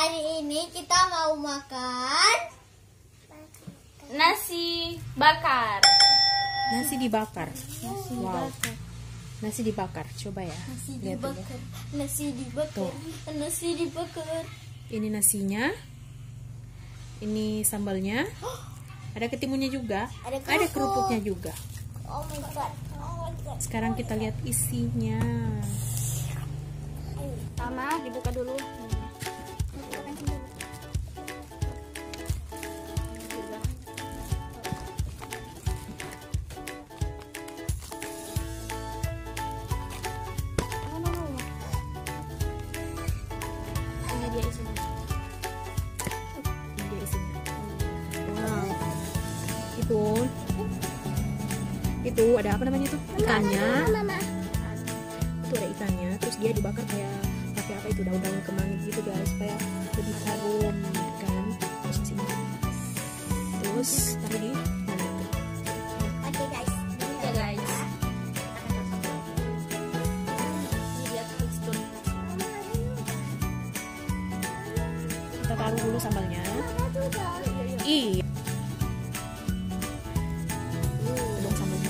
Hari ini kita mau makan nasi bakar. Nasi dibakar. Wow. Nasi dibakar. Coba ya. nasi Lihat dulu. dibakar, nasi dibakar, Tuh. nasi dibakar. Ini nasinya. Ini sambalnya. Ada ketimunnya juga. Ada Ada kerupuk. kerupuknya juga. Oh my god, oh my god. Sekarang kita lihat isinya. Pertama dibuka dulu. Ini dia isinya. Ini dia isinya. Wow. Itu ada apa namanya itu? Ikannya. Itu ada ikannya. Terus dia dibakar kayak pakai apa itu, daun-daun kemangi gitu guys, supaya lebih harum kan. Terus sini. Terus taruh di mana itu? Oke guys, Ini dia guys. Ini dia tekstur. Kita taruh dulu sambalnya. Iya. Tuang sambalnya.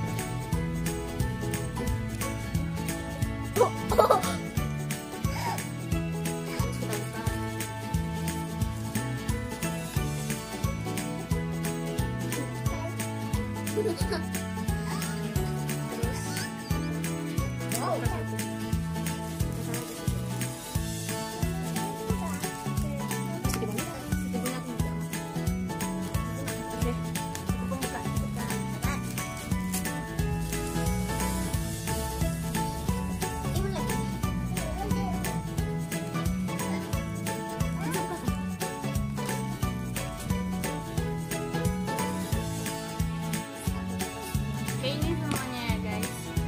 Masih di mana? Oke, ini semuanya ya guys.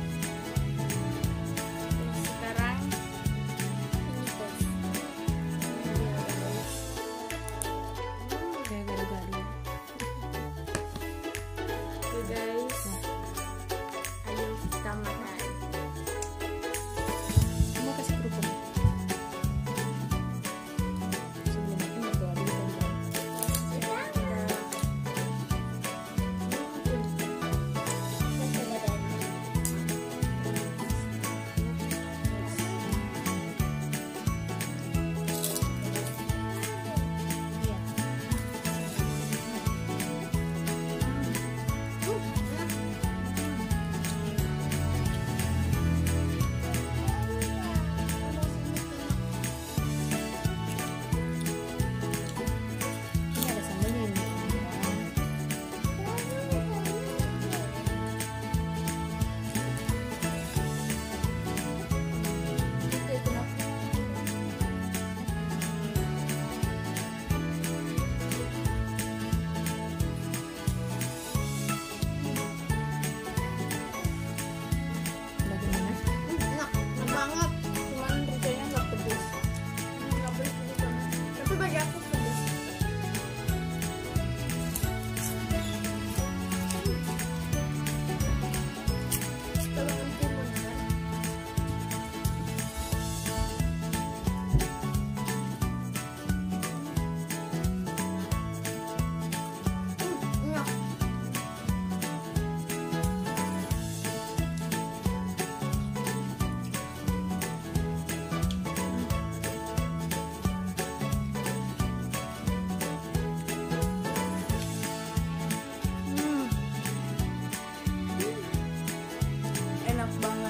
Terus sekarang ini guys. Ini dia guys. Kayak gado-gado. Oke guys. Ayo kita makan. Mau kasih kerupuk. Sebelum makan berdoa dulu teman-teman. Iya. Ini ada sambalnya ini. Bagaimana? enak banget. Cuman rasanya nggak pedes. Nggak pedes banget. Tapi bagi aku pedas. Enak. Enak banget.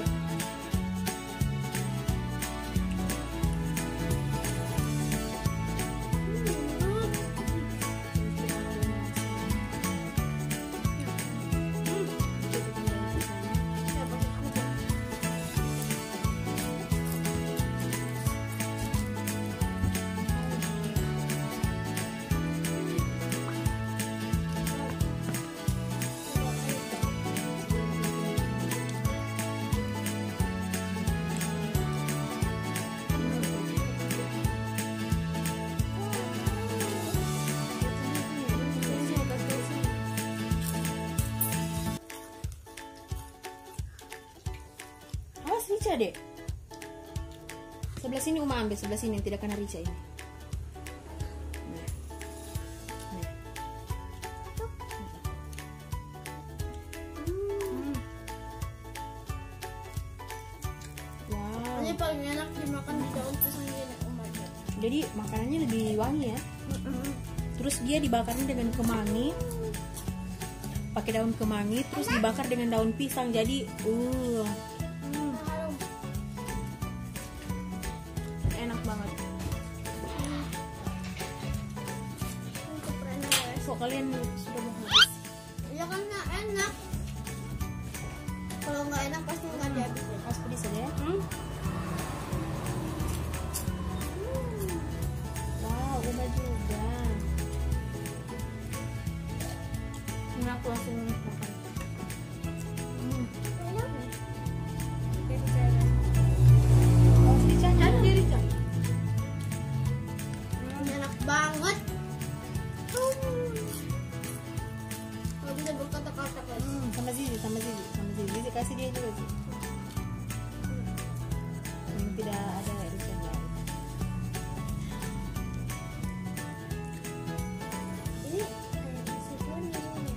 Rica dek. Sebelah sini Uma ambil, sebelah sini tidak kena Rica ini. Jadi makanannya lebih wangi ya. Terus dia dibakarnya dengan kemangi, pakai daun kemangi, terus dibakar dengan daun pisang. Jadi Enak banget. kok kalian sudah mau habis? Ya kan nggak enak. Kalau nggak enak pasti nggak dihabis. Pas pedis aja ya. Wow, Uma juga. Ini aku langsung makan. Enak banget. Kalau bisa berkata-kata guys. Sama Zizi. Zizi kasih dia juga sih. Yang tidak ada irisan lain. Ini kayak nasi kuning ini.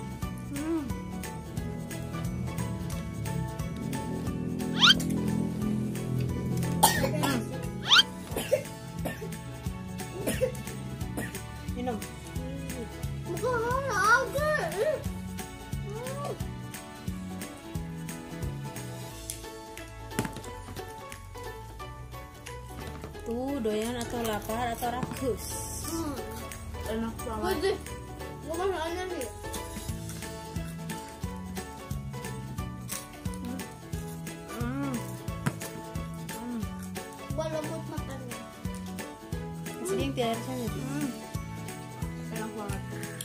Minum. Bukan ada. Tuh doyan atau lapar atau rakus. Enak banget. Wajib. Bukan ada nih. Buat lembut makannya. Masih dia yang tidak rasanya sih. Enak banget.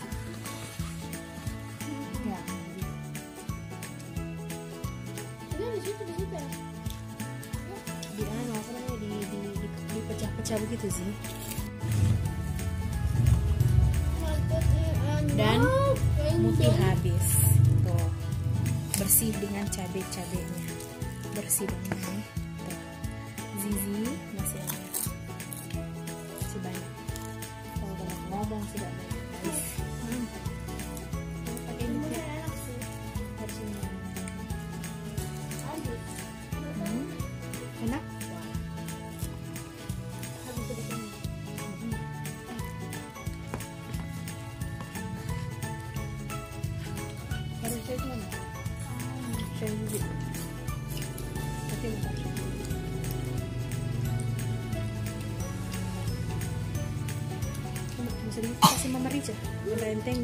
Ya. Ini di situ ya. Di apa namanya di pecah-pecah begitu sih. Dan Muti habis. Tuh. Bersih dengan cabai-cabainya. Bersih banget nih. Tuh. Zizi masih ada. Masih banyak. Kalau banyak ngomong sih gak banyak. Guys. Pakai ini ya. Enak sih. Harus ini. Habis. Enak? Habis di sini. Harus saya mana? Saya Zizi. Tapi bukan saya. Bisa dikasih Mama Rica. Merenteng.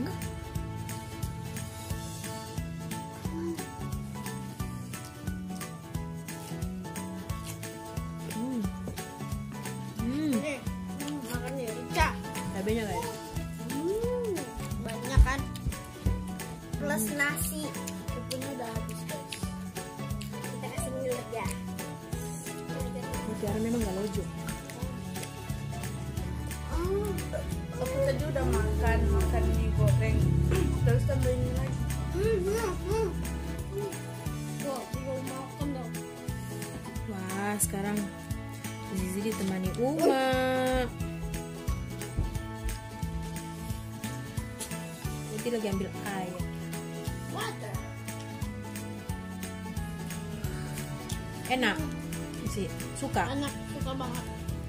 Nih, makan nih, Rica. Cabenya guys. Banyak kan? Plus nasi. Bumbunya udah habis guys. Kita kasih minyak ya. Mutiara memang gak lojo. Aku tadi udah makan mie goreng. Terus tambahin ini lagi. Wah, belum makan dong. Wah, sekarang Zizi ditemani Uma. Nanti lagi ambil air. Water. Enak sih, suka. Anak suka banget.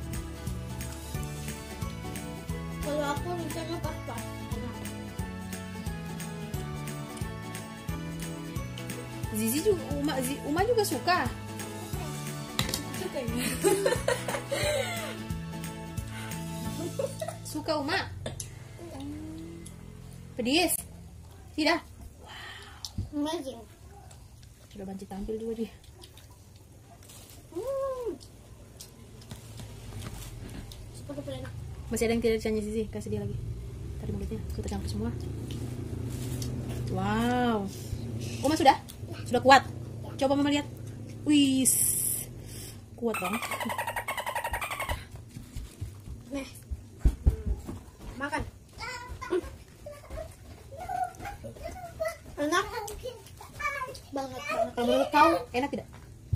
Kalau aku Ricanya pas-pas. Enak. Zizi juga, Uma juga suka. Suka ya? Suka Uma. Pedis. Tidak. Amazing. Sudah banci tampil juga dia. Super enak. Masih ada yang tidak ditanya Zizi, kasih dia lagi. Tadi mulutnya kita campur semua. Wow. Uma sudah? Sudah kuat? Coba Mama lihat. Wih. Kuat dong. Nih. Makan. Enak. Banget. Kalau menurut kau enak tidak?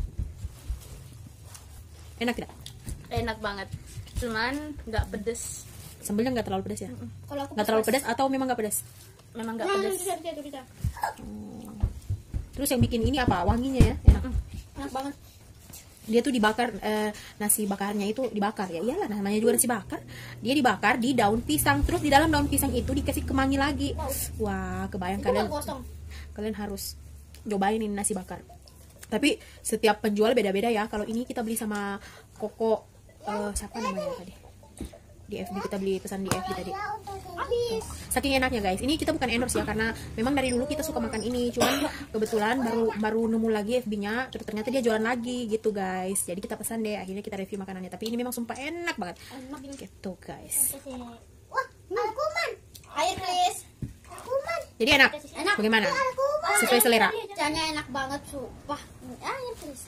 Enak tidak? Enak banget. Cuman nggak pedes. Sambelnya nggak terlalu pedas ya? Kalau aku Nggak terlalu pedas atau memang nggak pedas? Memang nggak pedes. Bisa. Terus yang bikin ini apa? Wanginya ya? Enak. Enak banget. dia tuh dibakar, nasi bakarnya itu dibakar, ya iyalah namanya juga nasi bakar. Dia dibakar di daun pisang, terus di dalam daun pisang itu dikasih kemangi lagi. Wah, kebayang kalian harus cobain ini nasi bakar. Tapi setiap penjual beda-beda ya. Kalau ini kita beli sama Koko, siapa namanya tadi? Di FB, kita beli pesan di FB tadi. Saking enaknya guys. Ini kita bukan endorse ya, karena memang dari dulu kita suka makan ini. Cuman kebetulan baru nemu lagi FB-nya, terus ternyata dia jualan lagi gitu guys. Jadi kita pesan deh, akhirnya kita review makanannya. Tapi ini memang sumpah enak banget. Gitu guys. Wah, kuman. Air please. Kuman. Jadi enak. Bagaimana? Sesuai selera. Rasanya enak banget, sumpah. Air please.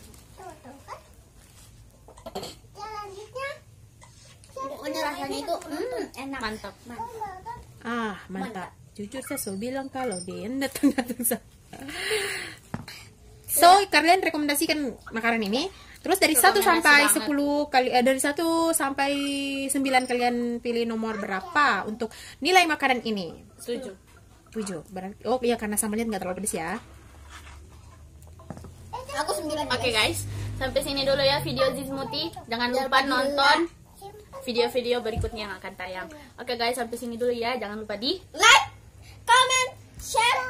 Selanjutnya. Pokoknya rasanya itu enak. Mantap. Mantap. Jujur saya selalu bilang kalau dia datang. So, kalian rekomendasikan makanan ini. Terus dari 1 sampai 10 kali, dari 1 sampai 9 kalian pilih nomor berapa untuk nilai makanan ini? 7. Berarti, oh iya, karena sambalnya nggak terlalu pedes ya. Aku 9. Oke guys, sampai sini dulu ya video Zizmuti. Jangan lupa nonton video-video berikutnya yang akan tayang. Oke guys, sampai sini dulu ya. Jangan lupa di like, comment, share,